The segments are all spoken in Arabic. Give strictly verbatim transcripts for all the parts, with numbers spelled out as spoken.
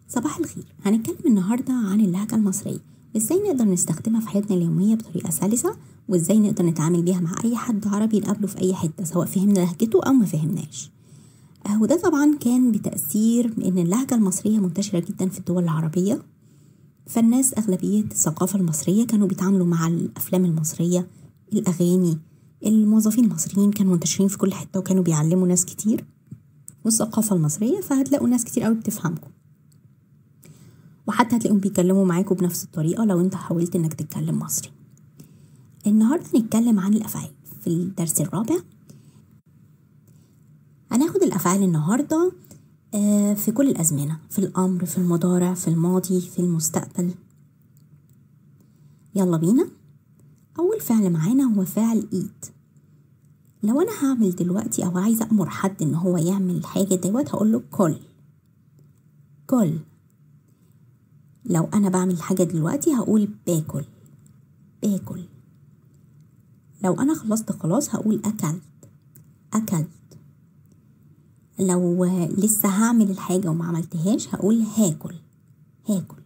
صباح الخير. هنتكلم النهاردة عن اللهجة المصرية وازاي نقدر نستخدمها في حياتنا اليومية بطريقة سلسة، وازاي نقدر نتعامل بيها مع اي حد عربي نقابله في اي حتة سواء فهمنا لهجته او ما فهمناش. آه وده طبعا كان بتأثير ان اللهجة المصرية منتشرة جدا في الدول العربية، فالناس اغلبية الثقافة المصرية كانوا بيتعاملوا مع الافلام المصرية، الاغاني، الموظفين المصريين كانوا منتشرين في كل حتة وكانوا بيعلموا ناس كتير والثقافة المصرية، فهتلاقوا ناس كتير قوي بتفهمكم، وحتى هتلاقيهم بيتكلموا معاكم بنفس الطريقة لو انت حاولت انك تتكلم مصري. النهاردة هنتكلم عن الأفعال في الدرس الرابع. هناخد الأفعال النهاردة في كل الأزمنة، في الأمر، في المضارع، في الماضي، في المستقبل. يلا بينا. أول فعل معانا هو فعل إيد. لو أنا هعمل دلوقتي أو عايزة أمر حد إن هو يعمل حاجة دوت هقول له كل كل. لو أنا بعمل حاجة دلوقتي هقول باكل باكل. لو أنا خلصت خلاص هقول أكلت أكلت. لو لسه هعمل الحاجة وما عملتهاش هقول هاكل هاكل.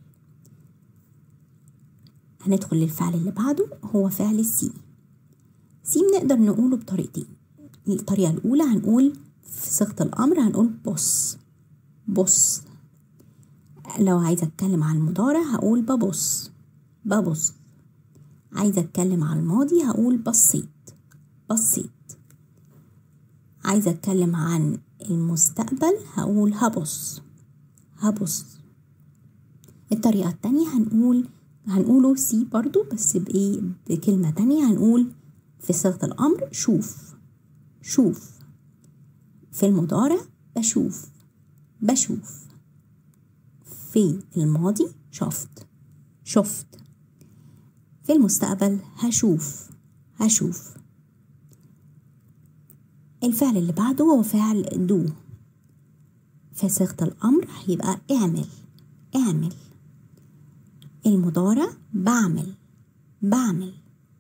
هندخل للفعل اللي بعده هو فعل السي. سي نقدر نقوله بطريقتين. الطريقة الأولى هنقول في صيغة الأمر هنقول بص بص. لو عايزة أتكلم عن المضارع هقول ببص ببص. عايزة أتكلم عن الماضي هقول بصيت بصيت. عايزة أتكلم عن المستقبل هقول هبص هبص. الطريقة التانية هنقول هنقوله سي برضو بس بإيه بكلمة تانية. هنقول في صيغة الأمر شوف شوف. في المضارع بشوف بشوف. في الماضي شفت شفت. في المستقبل هشوف هشوف. الفعل اللي بعده هو فعل دو. في صيغة الأمر هيبقى اعمل اعمل. المضارع بعمل بعمل.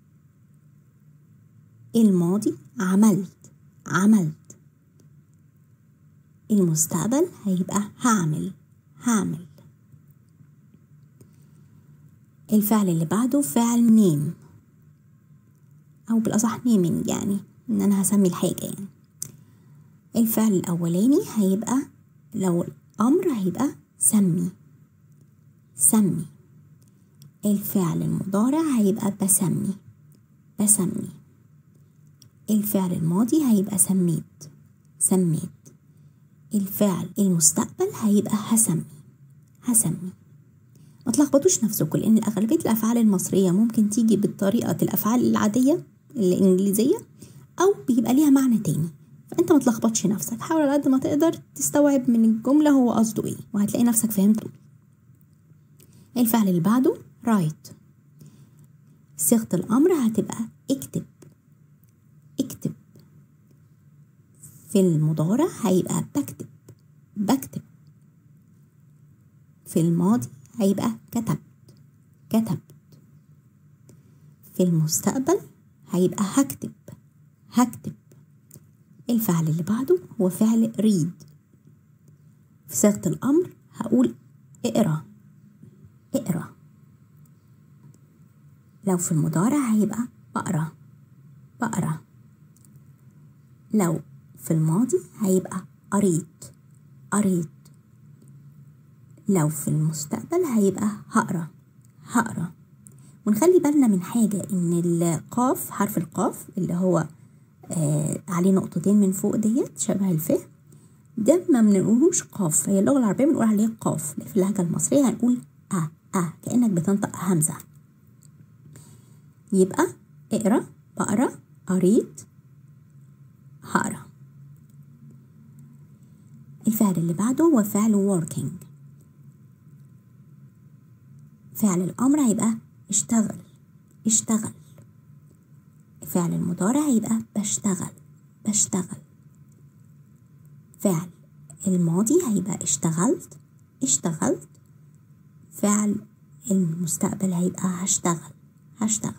الماضي عملت عملت. المستقبل هيبقى هعمل هعمل. الفعل اللي بعده فعل نيم أو بالأصح نيمينج، يعني إن أنا هسمي الحاجة. يعني الفعل الأولاني هيبقى لو الأمر هيبقى سمي سمي. الفعل المضارع هيبقى بسمي بسمي. الفعل الماضي هيبقى سميت سميت. الفعل المستقبل هيبقى هسمي هسمي. ما تلخبطوش نفسكم لأن أغلبية الأفعال المصرية ممكن تيجي بالطريقة الأفعال العادية الإنجليزية أو بيبقى ليها معنى تاني، فأنت ما تلخبطش نفسك. حاول على قد ما تقدر تستوعب من الجملة هو قصده إيه وهتلاقي نفسك فهمته. الفعل اللي بعده رايت. صيغة الأمر هتبقى اكتب اكتب. في المضارع هيبقى بكتب بكتب. في الماضي هيبقى كتبت كتبت. في المستقبل هيبقى هكتب هكتب. الفعل اللي بعده هو فعل ريد. في صيغة الأمر هقول اقرأ اقرأ. لو في المضارع هيبقى بقرأ بقرأ. لو في الماضي هيبقى قريت قريت. لو في المستقبل هيبقى هقرأ هقرأ. ونخلي بالنا من حاجة ان القاف، حرف القاف اللي هو آه عليه نقطتين من فوق ديت شبه الف، ده ما بنقولوش قاف. هي اللغة العربية بنقول عليه قاف. في اللهجة المصرية هنقول أ أ كأنك بتنطق همزة. يبقى اقرأ بقرأ قريت هقرأ. الفعل اللي بعده هو فعل working. فعل الأمر هيبقى اشتغل اشتغل. فعل المضارع هيبقى بشتغل بشتغل. فعل الماضي هيبقى اشتغلت اشتغلت. فعل المستقبل هيبقى هشتغل هشتغل.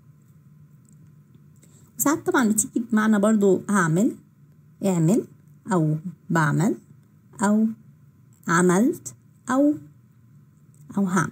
وساعات طبعا بتيجي بمعنى برضو هعمل اعمل أو بعمل أو عملت أو أو هعمل.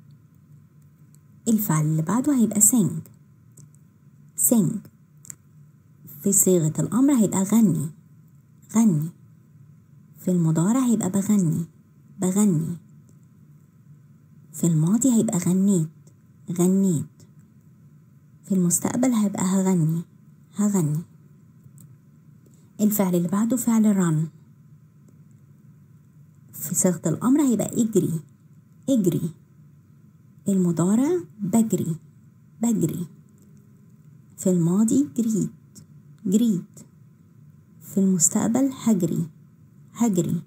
الفعل اللي بعده هيبقى sing sing في صيغة الأمر هيبقى غني غني. في المضارع هيبقى بغني بغني. في الماضي هيبقى غنيت غنيت. في المستقبل هيبقى هغني هغني. الفعل اللي بعده فعل run في صيغة الأمر هيبقى اجري اجري. المضارع بجري بجري. في الماضي جريت جريت. في المستقبل هجري هجري.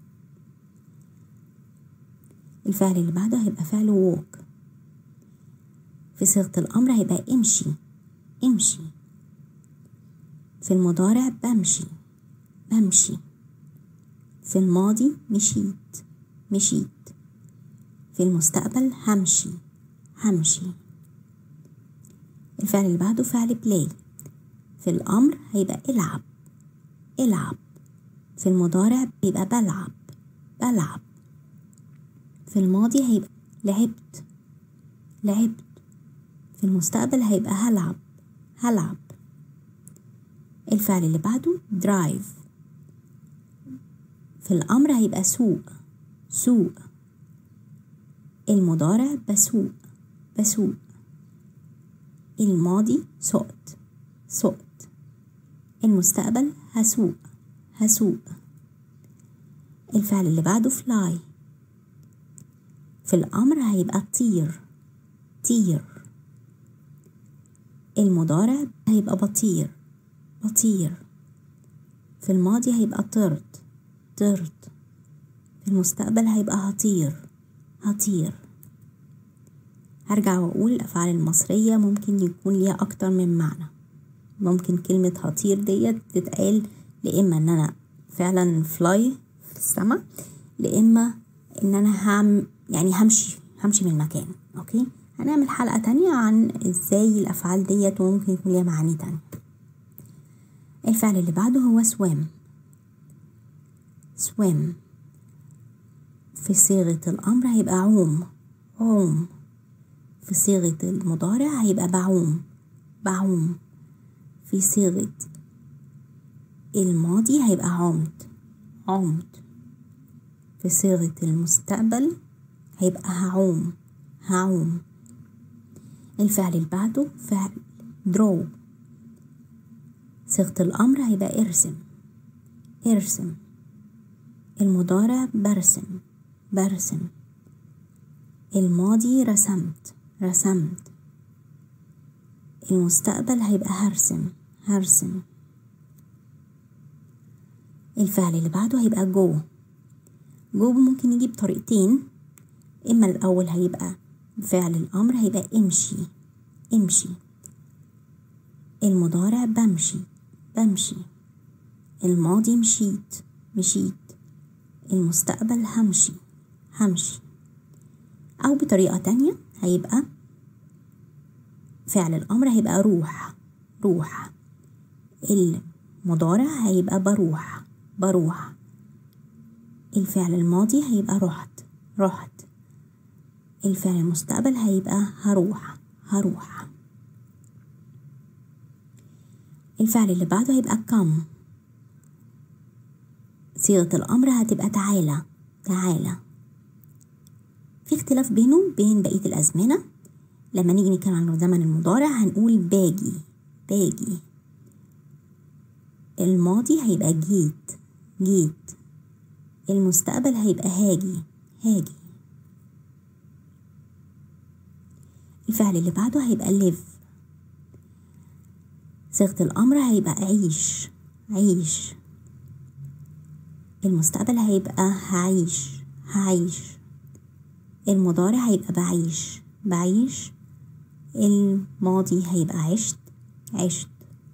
الفعل اللي بعده هيبقى فعل walk في صيغة الأمر هيبقى امشي امشي. في المضارع بمشي بمشي. في الماضي مشيت مشيت. في المستقبل همشي همشي. الفعل اللي بعده فعل play في الأمر هيبقى العب العب. في المضارع بيبقى بلعب بلعب. في الماضي هيبقى لعبت لعبت. في المستقبل هيبقى هلعب هلعب. الفعل اللي بعده drive في الأمر هيبقى سوق سوق. المضارع بسوق بسوق. الماضي سقت سقت. المستقبل هسوق هسوق. الفعل اللي بعده fly في الأمر هيبقى طير طير. المضارع هيبقى بطير بطير. في الماضي هيبقى طرت طرت. في المستقبل هيبقى هطير هطير. هرجع وأقول الأفعال المصرية ممكن يكون ليها أكتر من معنى. ممكن كلمة هطير ديت تتقال لإما إن أنا فعلا فلاي في السماء، لإما إن أنا هم يعني همشي همشي من المكان. أوكي، هنعمل حلقة تانية عن إزاي الأفعال ديت وممكن يكون ليها معاني تانية. الفعل اللي بعده هو swim swim في صيغة الأمر هيبقى عوم عوم. في صيغة المضارع هيبقى بعوم بعوم. في صيغة الماضي هيبقى عمت عمت. في صيغة المستقبل هيبقى هعوم هعوم. الفعل اللي بعده فعل draw صيغة الأمر هيبقى ارسم ارسم. المضارع برسم برسم. الماضي رسمت رسمت. المستقبل هيبقى هرسم هرسم. الفعل اللي بعده هيبقى جو جو ممكن يجي بطريقتين. إما الأول هيبقى فعل الأمر هيبقى امشي امشي. المضارع بمشي بمشي. الماضي مشيت مشيت. المستقبل همشي همشي. أو بطريقة تانية هيبقى فعل الأمر هيبقى روح روح. المضارع هيبقى بروح بروح. الفعل الماضي هيبقى رحت رحت. الفعل المستقبل هيبقى هروح هروح. الفعل اللي بعده هيبقى come صيغة الأمر هتبقى تعالى تعالى. في اختلاف بينه وبين بقية الأزمنة. لما نيجي نتكلم عن زمن المضارع هنقول باجي باجي. الماضي هيبقى جيت جيت. المستقبل هيبقى هاجي هاجي. الفعل اللي بعده هيبقى live صيغة الأمر هيبقى عيش عيش. المستقبل هيبقى هعيش هعيش. المضارع هيبقى بعيش بعيش. الماضي هيبقى عشت عشت.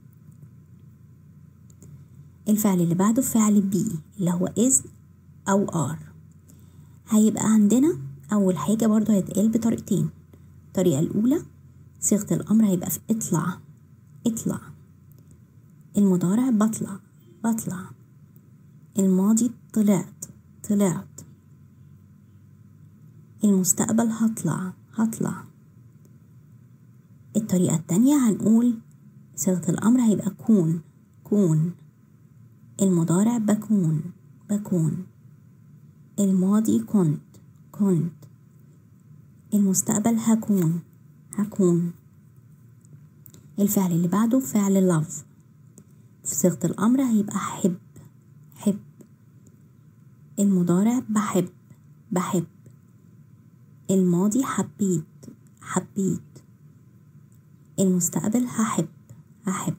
الفعل اللي بعده فعل بي اللي هو is أو are. هيبقى عندنا أول حاجة برضو هيتقال بطريقتين. الطريقة الأولى صيغة الأمر هيبقى في اطلع اطلع. المضارع بطلع بطلع. الماضي طلعت طلعت. المستقبل هطلع هطلع. الطريقة التانية هنقول صيغة الأمر هيبقى كون كون. المضارع بكون بكون. الماضي كنت كنت. المستقبل هكون هكون. الفعل اللي بعده فعل love. في صيغة الأمر هيبقى حب حب. المضارع بحب بحب. الماضي حبيت حبيت. المستقبل هحب هحب.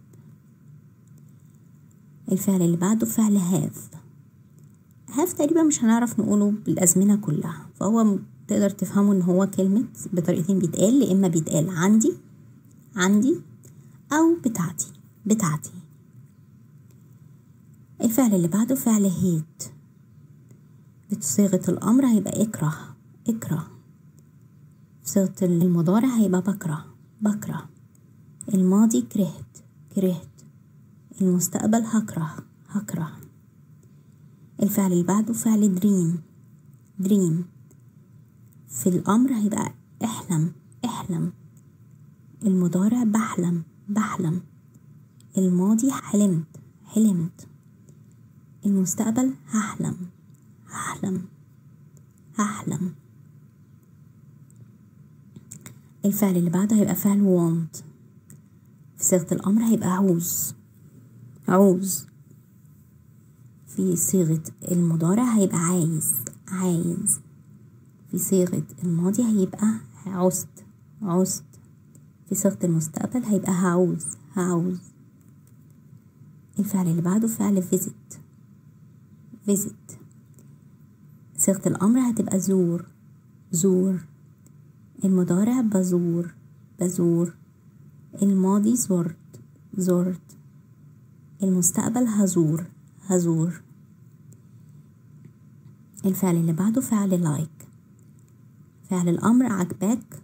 الفعل اللي بعده فعل have. have تقريبا مش هنعرف نقوله بالأزمنة كلها، فهو تقدر تفهمه ان هو كلمة بطريقتين بيتقال. لإما بيتقال عندي عندي أو بتاعتي بتاعتي. الفعل اللي بعده فعل hate. بصيغة الأمر هيبقى اكره اكره. في صيغة المضارع هيبقى بكره بكره. الماضي كرهت كرهت. المستقبل هكره هكره. الفعل اللي بعده فعل دريم دريم. في الأمر هيبقى احلم احلم. المضارع بحلم بحلم. الماضي حلمت حلمت. المستقبل هحلم هحلم هحلم. الفعل اللي بعده هيبقى فعل want. في صيغة الأمر هيبقى عوز عوز. في صيغة المضارع هيبقى عايز عايز. في صيغة الماضي هيبقى عزت عزت. في صيغة المستقبل هيبقى هعوز هعوز. الفعل اللي بعده فعل visit visit. صيغة الأمر هتبقى زور زور. المضارع بزور بزور. الماضي زرت زرت. المستقبل هزور هزور. الفعل اللي بعده فعل like. فعل الأمر عجباك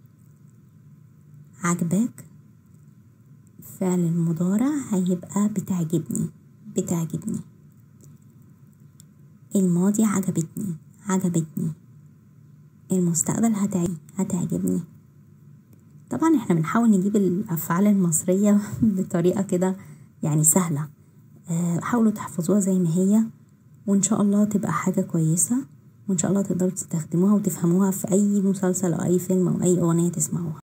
عجباك. فعل المضارع هيبقى بتعجبني بتعجبني. الماضي عجبتني عجبتني. المستقبل هتعجبني هتعجبني. طبعا احنا بنحاول نجيب الأفعال المصرية بطريقة كده يعني سهلة. أه حاولوا تحفظوها زي ما هي، وإن شاء الله تبقى حاجة كويسة، وإن شاء الله تقدروا تستخدموها وتفهموها في أي مسلسل أو أي فيلم أو أي أغنية تسمعوها.